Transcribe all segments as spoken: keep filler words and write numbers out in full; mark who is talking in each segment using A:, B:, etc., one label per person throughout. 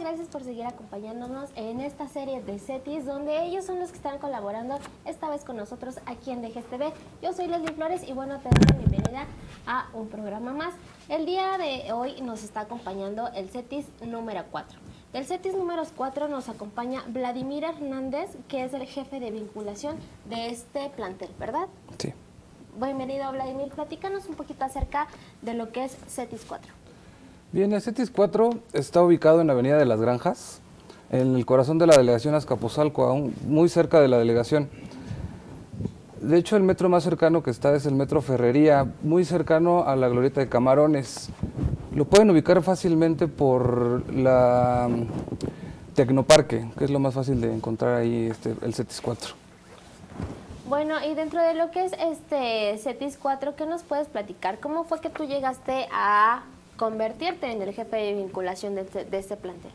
A: gracias por seguir acompañándonos en esta serie de CETIS, donde ellos son los que están colaborando esta vez con nosotros aquí en D G S T V. Yo soy Leslie Flores y bueno, te doy la bienvenida a un programa más. El día de hoy nos está acompañando el CETIS número cuatro. Del CETIS número cuatro nos acompaña Vladimir Hernández, que es el jefe de vinculación de este plantel, ¿verdad?
B: Sí.
A: Bienvenido, Vladimir. Platícanos un poquito acerca de lo que es CETIS cuatro.
B: Bien, el CETIS cuatro está ubicado en la Avenida de las Granjas, en el corazón de la delegación Azcapotzalco, aún muy cerca de la delegación. De hecho, el metro más cercano que está es el metro Ferrería, muy cercano a la glorieta de Camarones. Lo pueden ubicar fácilmente por la Tecnoparque, que es lo más fácil de encontrar ahí este, el CETIS cuatro.
A: Bueno, y dentro de lo que es este CETIS cuatro, ¿qué nos puedes platicar? ¿Cómo fue que tú llegaste a convertirte en el jefe de vinculación de, de este plantel?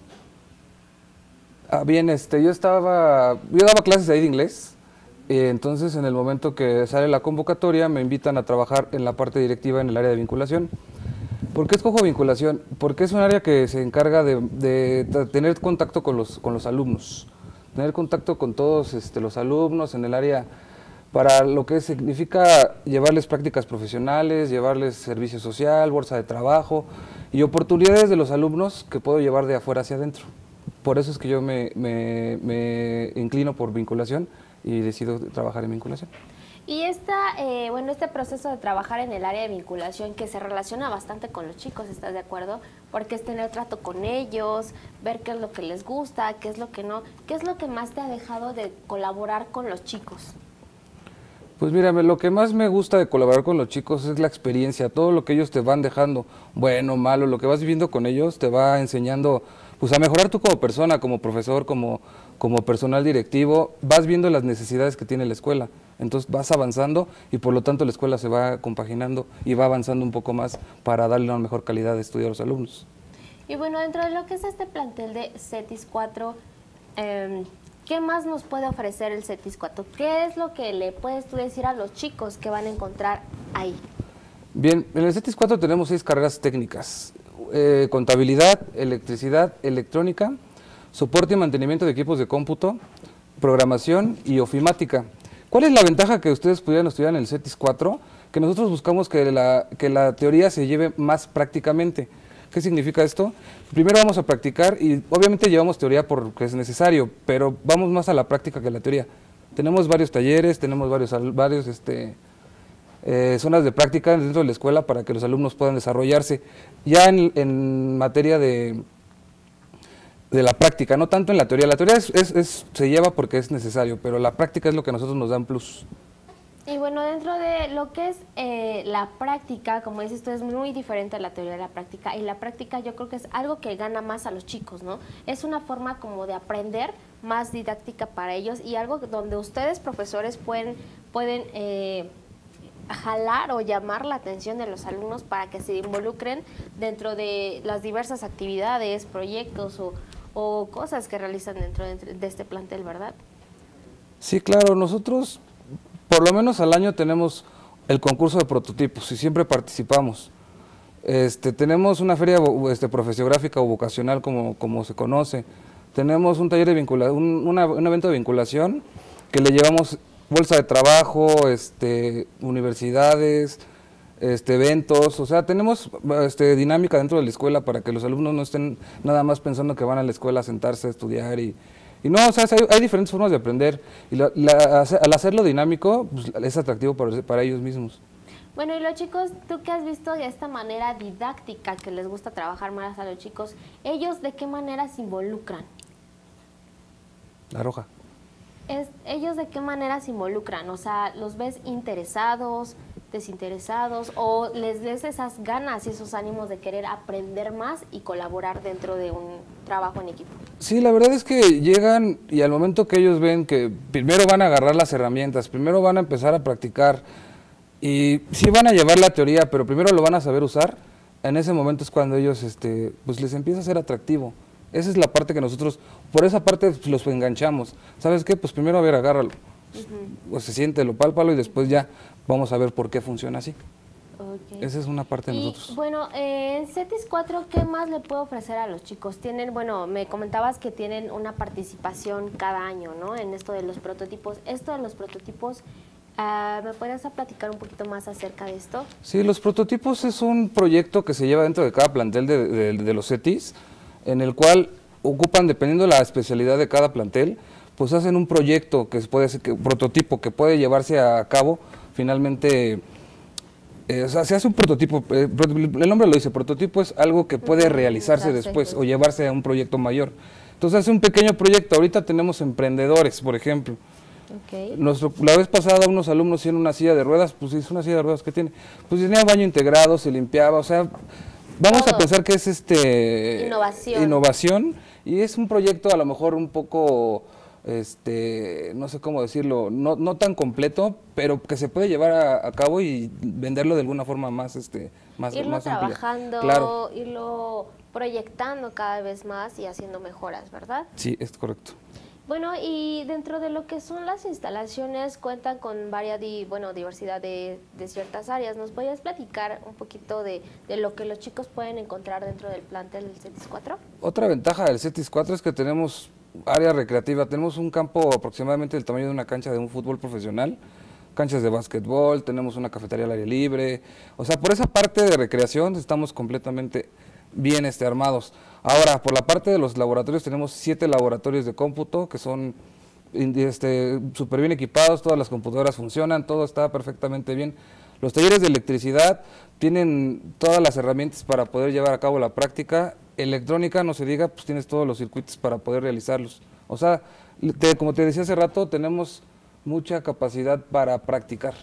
B: Ah, bien, este, yo estaba, yo daba clases ahí de inglés, eh, entonces en el momento que sale la convocatoria me invitan a trabajar en la parte directiva en el área de vinculación. ¿Por qué escojo vinculación? Porque es un área que se encarga de, de, de tener contacto con los, con los alumnos, tener contacto con todos este, los alumnos en el área para lo que significa llevarles prácticas profesionales, llevarles servicio social, bolsa de trabajo y oportunidades de los alumnos que puedo llevar de afuera hacia adentro. Por eso es que yo me, me, me inclino por vinculación y decido trabajar en vinculación.
A: Y esta, eh, bueno, este proceso de trabajar en el área de vinculación que se relaciona bastante con los chicos, ¿estás de acuerdo? Porque es tener trato con ellos, ver qué es lo que les gusta, qué es lo que no. ¿Qué es lo que más te ha dejado de colaborar con los chicos?
B: Pues mírame, lo que más me gusta de colaborar con los chicos es la experiencia, todo lo que ellos te van dejando, bueno, malo, lo que vas viviendo con ellos te va enseñando pues a mejorar tú como persona, como profesor, como, como personal directivo, vas viendo las necesidades que tiene la escuela, entonces vas avanzando y por lo tanto la escuela se va compaginando y va avanzando un poco más para darle una mejor calidad de estudio a los alumnos.
A: Y bueno, dentro de lo que es este plantel de CETIS cuatro, eh, ¿qué más nos puede ofrecer el CETIS cuatro? ¿Qué es lo que le puedes tú decir a los chicos que van a encontrar ahí?
B: Bien, en el CETIS cuatro tenemos seis carreras técnicas, eh, contabilidad, electricidad, electrónica, soporte y mantenimiento de equipos de cómputo, programación y ofimática. ¿Cuál es la ventaja que ustedes pudieran estudiar en el CETIS cuatro? Que nosotros buscamos que la, que la teoría se lleve más prácticamente. ¿Qué significa esto? Primero vamos a practicar y obviamente llevamos teoría porque es necesario, pero vamos más a la práctica que a la teoría. Tenemos varios talleres, tenemos varios, varios este, eh, zonas de práctica dentro de la escuela para que los alumnos puedan desarrollarse ya en, en materia de, de la práctica, no tanto en la teoría. La teoría es, es, es, se lleva porque es necesario, pero la práctica es lo que a nosotros nos da un plus.
A: Y bueno, dentro de lo que es eh, la práctica, como dices tú, es muy diferente a la teoría de la práctica, y la práctica yo creo que es algo que gana más a los chicos, ¿no? Es una forma como de aprender más didáctica para ellos y algo donde ustedes, profesores, pueden, pueden eh, jalar o llamar la atención de los alumnos para que se involucren dentro de las diversas actividades, proyectos o, o cosas que realizan dentro de, de este plantel, ¿verdad?
B: Sí, claro, nosotros por lo menos al año tenemos el concurso de prototipos y siempre participamos. Este, tenemos una feria este, profesiográfica o vocacional como, como se conoce. Tenemos un taller de vinculación, un, una, un evento de vinculación que le llevamos bolsa de trabajo, este, universidades, este, eventos, o sea, tenemos este, dinámica dentro de la escuela para que los alumnos no estén nada más pensando que van a la escuela a sentarse a estudiar y Y no, o sea, hay, hay diferentes formas de aprender y la, la, al hacerlo dinámico pues, es atractivo para, para ellos mismos.
A: Bueno, y los chicos, tú que has visto de esta manera didáctica que les gusta trabajar más a los chicos, ¿ellos de qué manera se involucran?
B: La roja.
A: Es, ¿Ellos de qué manera se involucran? O sea, ¿los ves interesados, desinteresados o les des esas ganas y esos ánimos de querer aprender más y colaborar dentro de un trabajo en equipo?
B: Sí, la verdad es que llegan y al momento que ellos ven que primero van a agarrar las herramientas, primero van a empezar a practicar y sí van a llevar la teoría, pero primero lo van a saber usar, en ese momento es cuando ellos este, pues les empieza a ser atractivo. Esa es la parte que nosotros, por esa parte pues, los enganchamos. ¿Sabes qué? Pues primero a ver, agárralo. Uh-huh. O se siente, lo pálpalo y después ya vamos a ver por qué funciona así.
A: Okay.
B: Esa es una parte de
A: y,
B: nosotros.
A: Bueno, eh, en CETIS cuatro, ¿qué más le puedo ofrecer a los chicos? Tienen, bueno, me comentabas que tienen una participación cada año, ¿no? En esto de los prototipos. Esto de los prototipos, uh, ¿me podrías platicar un poquito más acerca de esto?
B: Sí, los prototipos es un proyecto que se lleva dentro de cada plantel de, de, de los CETIS, en el cual ocupan, dependiendo de la especialidad de cada plantel, pues hacen un proyecto que puede ser, que, prototipo que puede llevarse a cabo finalmente. Eh, o sea, se hace un prototipo, eh, el nombre lo dice, prototipo es algo que puede realizarse después o llevarse a un proyecto mayor. Entonces hace un pequeño proyecto, ahorita tenemos emprendedores, por ejemplo.
A: Okay.
B: Nuestro, la vez pasada unos alumnos tienen una silla de ruedas, pues es una silla de ruedas que tiene, pues tenía baño integrado, se limpiaba, o sea, vamos
A: Todo.
B: a pensar que es este
A: innovación.
B: innovación y es un proyecto a lo mejor un poco... este no sé cómo decirlo, no, no tan completo, pero que se puede llevar a, a cabo y venderlo de alguna forma más este más
A: irlo
B: más
A: trabajando,
B: claro.
A: irlo proyectando cada vez más y haciendo mejoras, ¿verdad?
B: Sí, es correcto.
A: Bueno, y dentro de lo que son las instalaciones, cuentan con varias di, bueno, diversidad de, de ciertas áreas. ¿Nos podrías platicar un poquito de, de lo que los chicos pueden encontrar dentro del plantel del CETIS cuatro?
B: Otra ventaja del CETIS cuatro es que tenemos área recreativa, tenemos un campo aproximadamente del tamaño de una cancha de un fútbol profesional, canchas de básquetbol, tenemos una cafetería al aire libre, o sea, por esa parte de recreación estamos completamente bien este, armados. Ahora, por la parte de los laboratorios, tenemos siete laboratorios de cómputo que son este, súper bien equipados, todas las computadoras funcionan, todo está perfectamente bien. Los talleres de electricidad tienen todas las herramientas para poder llevar a cabo la práctica. Electrónica, no se diga, pues tienes todos los circuitos para poder realizarlos. O sea, te, como te decía hace rato, tenemos mucha capacidad para practicar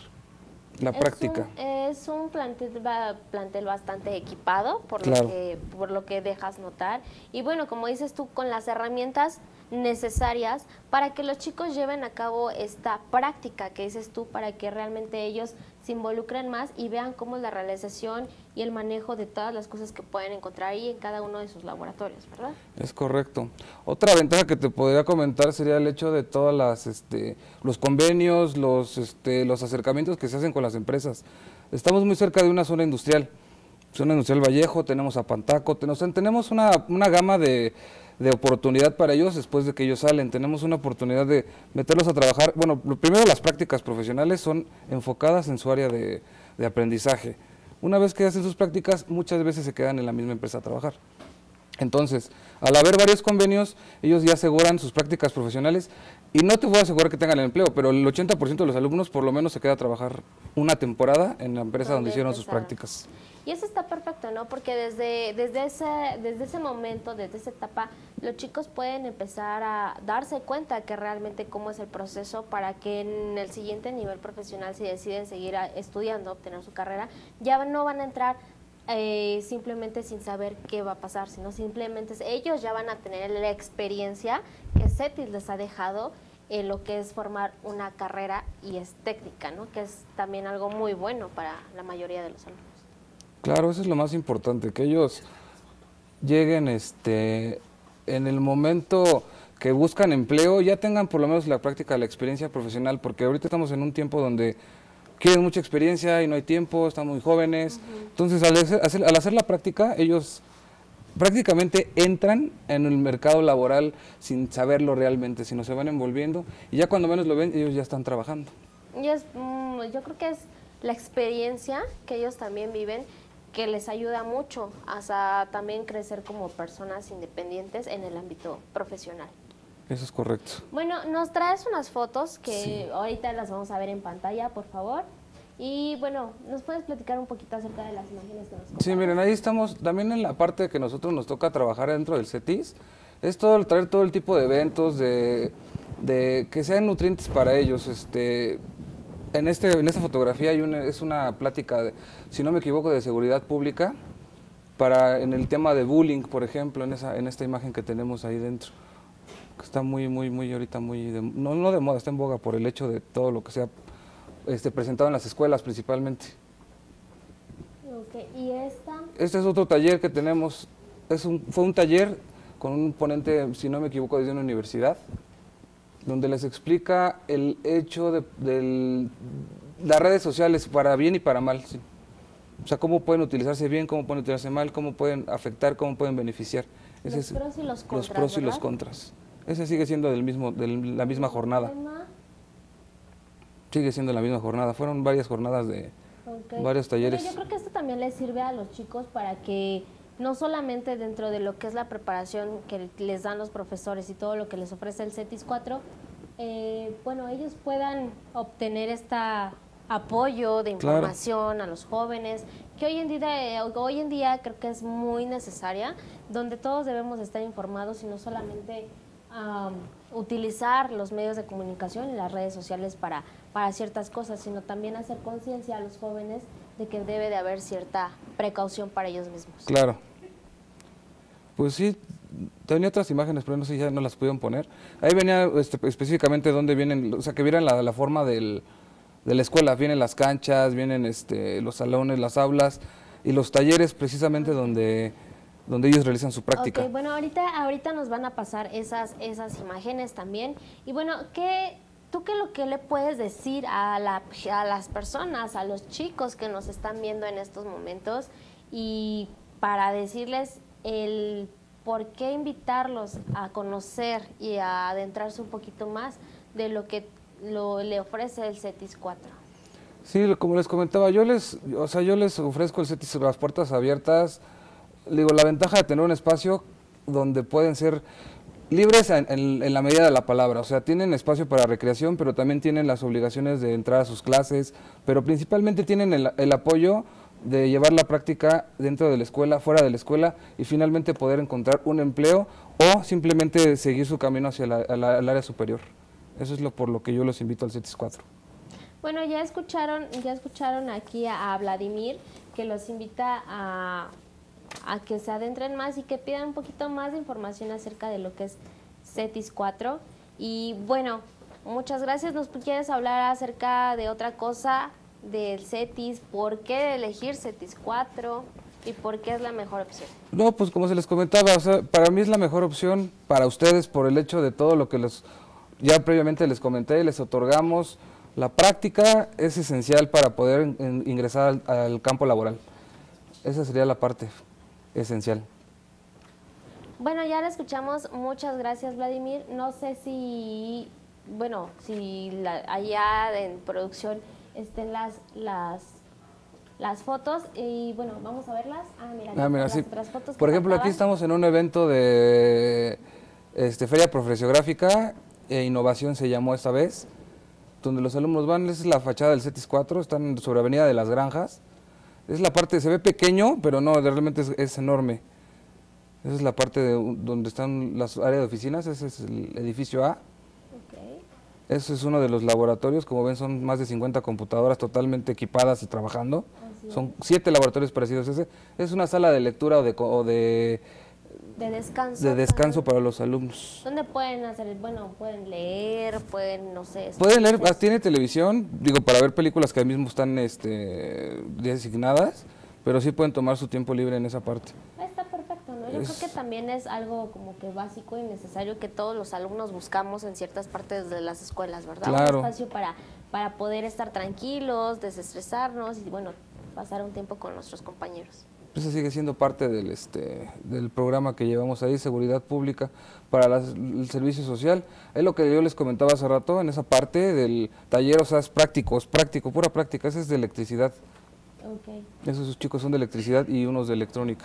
B: la
A: es
B: práctica.
A: Un, es un plantel, plantel bastante equipado, por,
B: claro.
A: lo que, por lo que dejas notar. Y bueno, como dices tú, con las herramientas necesarias para que los chicos lleven a cabo esta práctica que dices tú, para que realmente ellos se involucren más y vean cómo es la realización y el manejo de todas las cosas que pueden encontrar ahí en cada uno de sus laboratorios, ¿verdad?
B: Es correcto. Otra ventaja que te podría comentar sería el hecho de todas las, este, los convenios, los, este, los acercamientos que se hacen con las empresas. Estamos muy cerca de una zona industrial, zona industrial Vallejo, tenemos a Pantaco, tenemos, tenemos una, una gama de de oportunidad para ellos después de que ellos salen. Tenemos una oportunidad de meterlos a trabajar. Bueno, lo primero, las prácticas profesionales son enfocadas en su área de, de aprendizaje. Una vez que hacen sus prácticas, muchas veces se quedan en la misma empresa a trabajar. Entonces, al haber varios convenios, ellos ya aseguran sus prácticas profesionales y no te voy a asegurar que tengan el empleo, pero el ochenta por ciento de los alumnos por lo menos se queda a trabajar una temporada en la empresa donde, donde hicieron sus prácticas.
A: Y eso está perfecto, ¿no? Porque desde, desde, ese, desde ese momento, desde esa etapa, los chicos pueden empezar a darse cuenta que realmente cómo es el proceso para que en el siguiente nivel profesional, si deciden seguir estudiando, obtener su carrera, ya no van a entrar eh, simplemente sin saber qué va a pasar, sino simplemente ellos ya van a tener la experiencia que CETIS les ha dejado en lo que es formar una carrera y es técnica, ¿no? Que es también algo muy bueno para la mayoría de los alumnos.
B: Claro, eso es lo más importante, que ellos lleguen este, en el momento que buscan empleo, ya tengan por lo menos la práctica, la experiencia profesional, porque ahorita estamos en un tiempo donde quieren mucha experiencia y no hay tiempo, están muy jóvenes. Uh-huh. Entonces, al hacer, al hacer la práctica, ellos prácticamente entran en el mercado laboral sin saberlo realmente, sino se van envolviendo y ya cuando menos lo ven, ellos ya están trabajando.
A: Y es, mm, yo creo que es la experiencia que ellos también viven que les ayuda mucho hasta también crecer como personas independientes en el ámbito profesional.
B: Eso es correcto.
A: Bueno, nos traes unas fotos que
B: sí.
A: ahorita las vamos a ver en pantalla, por favor. Y bueno, ¿nos puedes platicar un poquito acerca de las imágenes que nos compartes?
B: Sí, miren, ahí estamos, también en la parte que nosotros nos toca trabajar dentro del CETIS, es todo, traer todo el tipo de eventos, de, de que sean nutrientes para ellos. Este, en, este, en esta fotografía hay una, es una plática, de, si no me equivoco, de seguridad pública, para en el tema de bullying, por ejemplo, en, esa, en esta imagen que tenemos ahí dentro. Está muy, muy, muy, ahorita muy, de, no, no de moda, está en boga por el hecho de todo lo que se ha este, presentado en las escuelas principalmente.
A: Okay. ¿Y esta?
B: Este es otro taller que tenemos, es un, fue un taller con un ponente, si no me equivoco, desde una universidad, donde les explica el hecho de, de las redes sociales para bien y para mal. Sí. O sea, cómo pueden utilizarse bien, cómo pueden utilizarse mal, cómo pueden afectar, cómo pueden beneficiar. Ese
A: Los
B: es,
A: pros y los contras,
B: Los pros y
A: ¿verdad?
B: los contras. Ese sigue siendo del mismo, de la misma jornada. Sigue siendo la misma jornada. Fueron varias jornadas de
A: Okay.
B: varios talleres.
A: Bueno, yo creo que esto también les sirve a los chicos para que no solamente dentro de lo que es la preparación que les dan los profesores y todo lo que les ofrece el CETIS cuatro, eh, bueno, ellos puedan obtener esta apoyo de información claro. a los jóvenes, que hoy en día eh, hoy en día creo que es muy necesaria, donde todos debemos estar informados y no solamente um, utilizar los medios de comunicación y las redes sociales para, para ciertas cosas, sino también hacer conciencia a los jóvenes de que debe de haber cierta precaución para ellos mismos.
B: Claro. Pues sí, tenía otras imágenes, pero no sé si ya no las pudieron poner. Ahí venía este, específicamente dónde vienen, o sea, que vieran la, la forma del, de la escuela. Vienen las canchas, vienen este, los salones, las aulas y los talleres precisamente donde, donde ellos realizan su práctica.
A: Okay, bueno, ahorita, ahorita nos van a pasar esas, esas imágenes también. Y bueno, ¿qué, ¿tú qué lo que le puedes decir a, la, a las personas, a los chicos que nos están viendo en estos momentos? Y para decirles el por qué invitarlos a conocer y a adentrarse un poquito más de lo que lo, le ofrece el CETIS cuatro.
B: Sí, como les comentaba, yo les, o sea, yo les ofrezco el CETIS, las puertas abiertas. Digo, la ventaja de tener un espacio donde pueden ser libres en, en, en la medida de la palabra, o sea, tienen espacio para recreación, pero también tienen las obligaciones de entrar a sus clases, pero principalmente tienen el, el apoyo de llevar la práctica dentro de la escuela, fuera de la escuela y finalmente poder encontrar un empleo o simplemente seguir su camino hacia la, la, el área superior. Eso es lo por lo que yo los invito al CETIS cuatro.
A: Bueno, ya escucharon, ya escucharon aquí a, a Vladimir, que los invita a, a que se adentren más y que pidan un poquito más de información acerca de lo que es CETIS cuatro. Y bueno, muchas gracias. ¿Nos quieres hablar acerca de otra cosa del CETIS? ¿Por qué elegir CETIS cuatro? ¿Y por qué es la mejor opción?
B: No, pues como se les comentaba, o sea, para mí es la mejor opción para ustedes por el hecho de todo lo que les, ya previamente les comenté, les otorgamos. La práctica es esencial para poder en, en, ingresar al, al campo laboral. Esa sería la parte esencial.
A: Bueno, ya la escuchamos. Muchas gracias, Vladimir. No sé si, bueno, si la, allá en producción estén las, las, las fotos y bueno, vamos a verlas. Ah, mira,
B: ah, mira
A: las,
B: sí.
A: las fotos
B: Por ejemplo,
A: faltaban.
B: Aquí estamos en un evento de este, Feria Profesiográfica e Innovación se llamó esta vez, donde los alumnos van. Esa es la fachada del CETIS cuatro, están sobre Avenida de las Granjas. Es la parte, se ve pequeño, pero no, realmente es, es enorme. Esa es la parte de, donde están las áreas de oficinas, ese es el edificio A.
A: Okay.
B: Ese es uno de los laboratorios, como ven son más de cincuenta computadoras totalmente equipadas y trabajando. Así son es. siete laboratorios parecidos a ese. Es una sala de lectura o de... O de
A: De descanso.
B: De descanso para, para los alumnos.
A: ¿Dónde pueden hacer? Bueno, pueden leer, pueden, no sé.
B: Pueden leer, tiene televisión, digo, para ver películas que ahí mismo están este, designadas, pero sí pueden tomar su tiempo libre en esa parte.
A: Está perfecto, ¿no? Yo es, creo que también es algo como que básico y necesario que todos los alumnos buscamos en ciertas partes de las escuelas, ¿verdad?
B: Claro.
A: Un espacio para, para poder estar tranquilos, desestresarnos y, bueno, pasar un tiempo con nuestros compañeros.
B: Esa sigue siendo parte del, este, del programa que llevamos ahí, Seguridad Pública para las, el Servicio Social. Es lo que yo les comentaba hace rato, en esa parte del taller, o sea, es práctico, es práctico, pura práctica, ese es de electricidad.
A: Okay.
B: Esos chicos son de electricidad y unos de electrónica.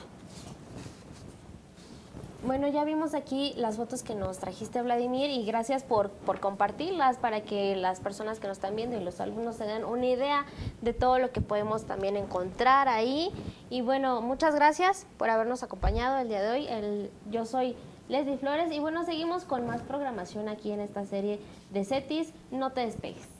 A: Bueno, ya vimos aquí las fotos que nos trajiste, Vladimir, y gracias por, por compartirlas para que las personas que nos están viendo y los alumnos se den una idea de todo lo que podemos también encontrar ahí. Y bueno, muchas gracias por habernos acompañado el día de hoy. El, yo soy Leslie Flores y bueno, seguimos con más programación aquí en esta serie de CETIS. No te despegues.